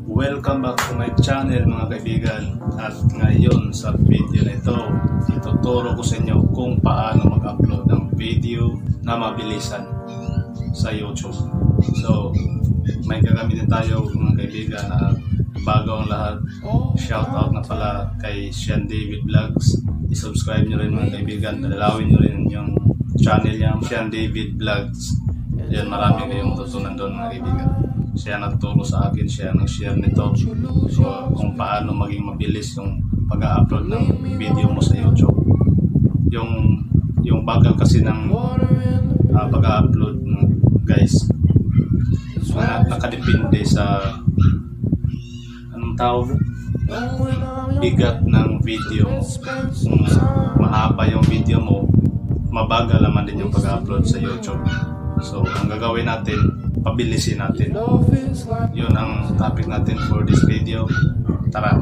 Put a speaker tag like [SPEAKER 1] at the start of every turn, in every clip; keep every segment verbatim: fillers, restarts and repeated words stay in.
[SPEAKER 1] Welcome back to my channel mga kaibigan. At ngayon sa video na ito, ituturo ko sa inyo kung paano mag-upload ng video na mabilisan sa YouTube. So, may gagamitin tayo mga kaibigan at bago ang lahat, shoutout na pala kay Sean David Vlogs. I-subscribe nyo rin mga kaibigan, dalawin nyo rin yung channel niya, Sean David Vlogs. Yan, marami kayong matutunan doon mga kaibigan. Siya nagturo sa akin, siya nag-share nito so, kung paano maging mabilis yung pag-upload ng video mo sa YouTube. Yung yung bagal kasi ng uh, pag-upload guys, uh, nakadepende sa anong tawag, bigat ng video mo. Kung mahaba yung video mo, mabagal naman din yung pag-upload sa YouTube. So ang gagawin natin, pabilisin natin. Yun ang topic natin for this video. Tara!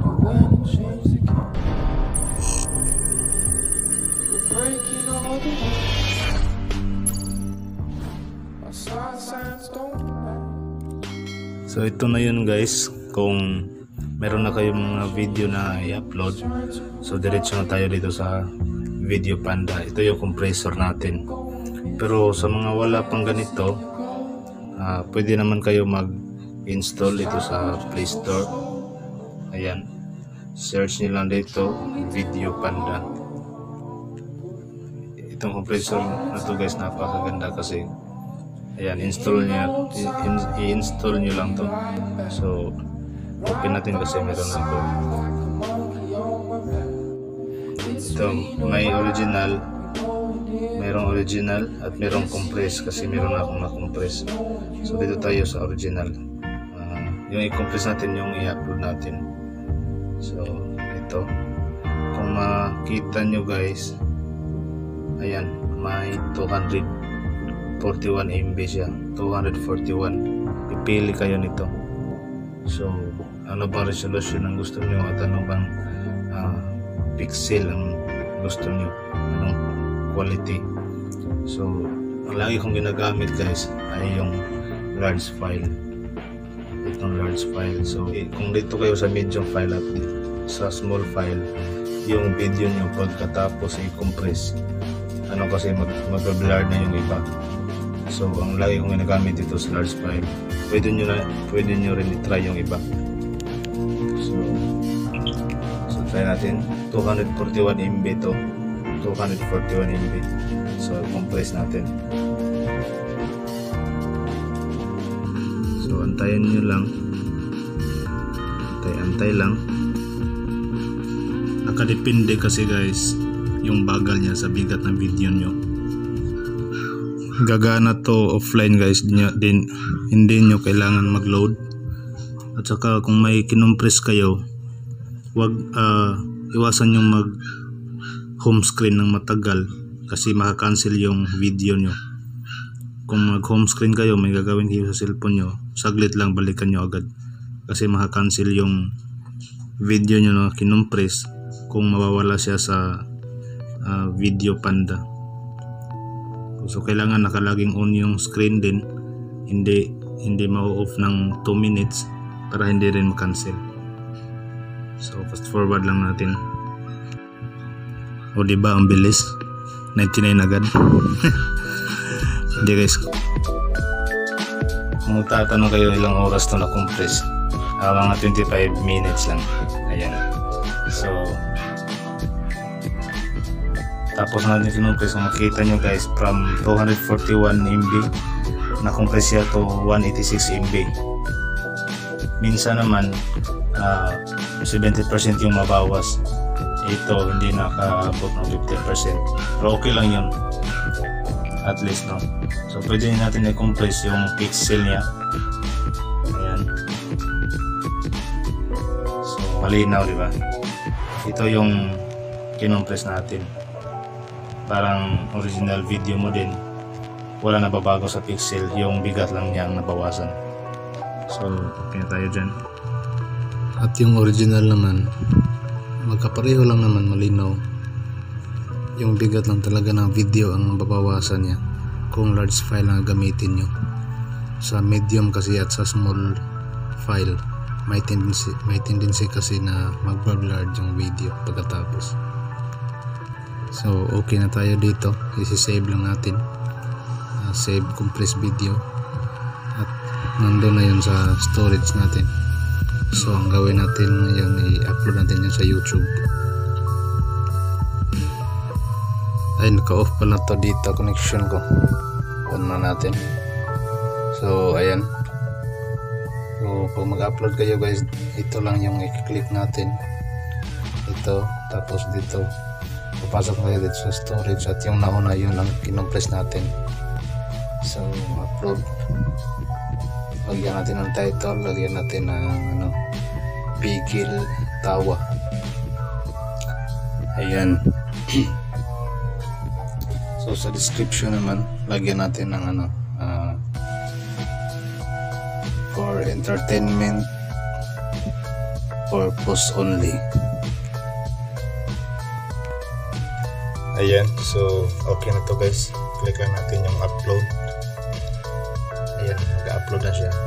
[SPEAKER 1] So ito na yun guys. Kung meron na kayong mga video na i-upload, so diretso na tayo dito sa Video Panda. Ito yung compressor natin. Pero sa mga wala pang ganito, Uh, pwede naman kayo mag-install ito sa Play Store. Ayan, search nyo lang dito Video Panda. Itong compressor na to guys, napakaganda kasi ayan, install nyo, i-install nyo lang to. So open natin kasi meron na to. Ito may original, merong original at merong compress kasi meron na akong na-compress. So dito tayo sa original. Uh, yung i-compress natin yung i-upload natin. So ito, kung makita nyo guys, ayan, may two hundred forty-one M B siya, two hundred forty-one. Pipili kayo nito. So ano bang resolution ang gusto nyo at ano bang uh, pixel ang gusto nyo, anong quality. So ang lagi kong ginagamit guys ay yung large file, itong large file. So eh, kung dito kayo sa medium file at sa small file, yung video nyo pagkatapos i-compress, ano kasi mag mag-blur na yung iba. So ang lagi kong ginagamit dito sa large file. Pwede nyo, na, pwede nyo rin i-try yung iba. So, so try natin. Two hundred forty-one M B to, two hundred forty-one M B. So compress natin. So antayin nyo lang, antay-antay lang. Nakadepende kasi guys yung bagal niya sa bigat ng video nyo. Gagana to offline guys, din, hindi nyo kailangan mag-load. At saka kung may kinompress kayo, wag uh, iwasan yung mag home screen ng matagal kasi makakancel yung video nyo. Kung mag home screen kayo, may gagawin kayo sa cellphone nyo, saglit lang balikan nyo agad kasi makakancel yung video nyo na kinompress kung mawawala siya sa uh, Video Panda. So kailangan nakalaging on yung screen din, hindi hindi ma-off ng two minutes para hindi rin ma-cancel. So fast forward lang natin. O diba ang bilis, ninety-nine agad. Hindi guys, kung tatanong kayo ilang oras to na-compress, uh, mga twenty-five minutes lang. Ayan. So tapos natin kinumpress, kung makita nyo guys, from two hundred forty-one M B na-compress siya to one eighty-six M B. Minsan naman uh, seventy percent yung mabawas. Ito hindi nakaabot ng fifty percent, pero okay lang yun at least, no? So pwede natin i-compress yung pixel niya. Ayan. So malinaw, diba? Ito yung kinumpress natin, parang original video mo din, wala na babago sa pixel, yung bigat lang niya ang nabawasan. So okay na tayo dyan. At yung original naman, magkapareho lang naman, malinaw. Yung bigat lang talaga ng video ang babawasan niya kung large file ang gamitin nyo. Sa medium kasi at sa small file
[SPEAKER 2] may tendency may tendency kasi na mag-blur yung video pagkatapos. So okay na tayo dito, isi-save lang natin, uh, save compressed video, at nandun na yun sa storage natin. So ang gawin natin ngayon, i-upload natin yun sa YouTube. Ay, naka-off pala to dito, connection ko. On na natin. So ayan, so pag mag-upload kayo guys, ito lang yung i-click natin, ito, tapos dito papasok kayo dito sa storage, at yung nauna yun ang kinompress natin. So upload, lagyan natin ng title, lagyan natin ng ano, Bigil Tawa. Ayan. So sa description naman, lagyan natin ng ano, uh, for entertainment purpose only. Ayan, so okay na to guys. Click lang natin yung upload. Ayan, mag-upload na siya.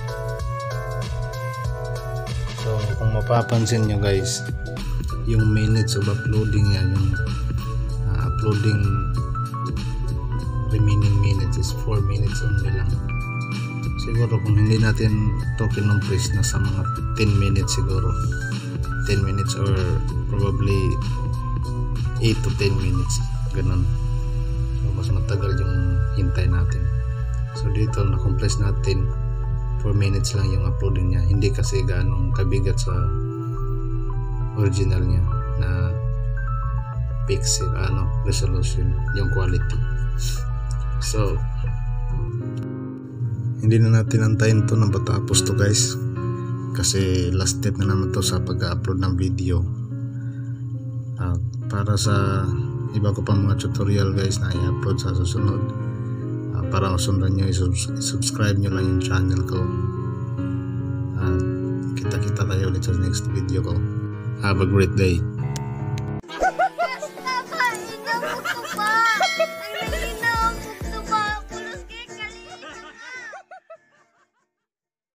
[SPEAKER 2] So kung mapapansin nyo guys, yung minutes of uploading yan, yung uh, uploading remaining minutes is four minutes only lang. Siguro kung hindi natin to kinompress, nasa mga ten minutes siguro, ten minutes or probably eight to ten minutes, ganun. So mas matagal yung hintay natin. So dito na-compress natin, four minutes lang yung uploading niya, hindi kasi ganong kabigat sa original niya na pixel, ano, resolution, yung quality. So hindi na natin antayin to na matapos to guys, kasi last step na naman to sa pag-upload ng video. Uh, para sa iba ko pang mga tutorial guys na i-upload sa susunod, uh, para masundan nyo, i-subscribe nyo lang yung channel ko. Uh, kita-kita tayo ulit sa next video ko. Have a great day.